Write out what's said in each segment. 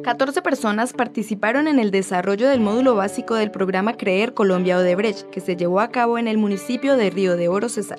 14 personas participaron en el desarrollo del módulo básico del programa Creer Colombia Odebrecht, que se llevó a cabo en el municipio de Río de Oro, Cesar.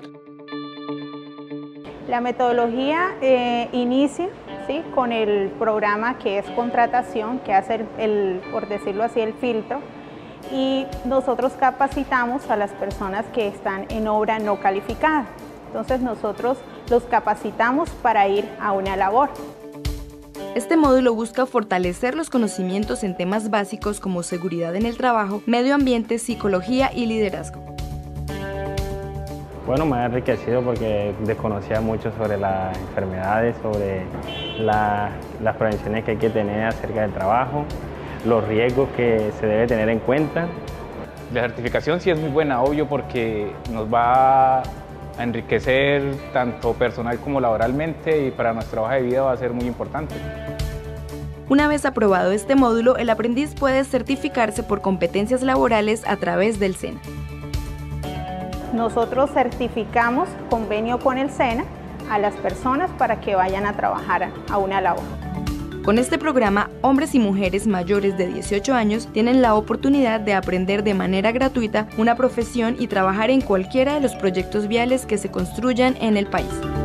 La metodología inicia con el programa que es contratación, que hace por decirlo así, el filtro, y nosotros capacitamos a las personas que están en obra no calificada. Entonces nosotros los capacitamos para ir a una labor. Este módulo busca fortalecer los conocimientos en temas básicos como seguridad en el trabajo, medio ambiente, psicología y liderazgo. Bueno, me ha enriquecido porque desconocía mucho sobre las enfermedades, sobre las prevenciones que hay que tener acerca del trabajo, los riesgos que se debe tener en cuenta. La certificación sí es muy buena, obvio, porque nos va a enriquecer tanto personal como laboralmente y para nuestra hoja de vida va a ser muy importante. Una vez aprobado este módulo, el aprendiz puede certificarse por competencias laborales a través del SENA. Nosotros certificamos convenio con el SENA a las personas para que vayan a trabajar a una labor. Con este programa, hombres y mujeres mayores de 18 años tienen la oportunidad de aprender de manera gratuita una profesión y trabajar en cualquiera de los proyectos viales que se construyan en el país.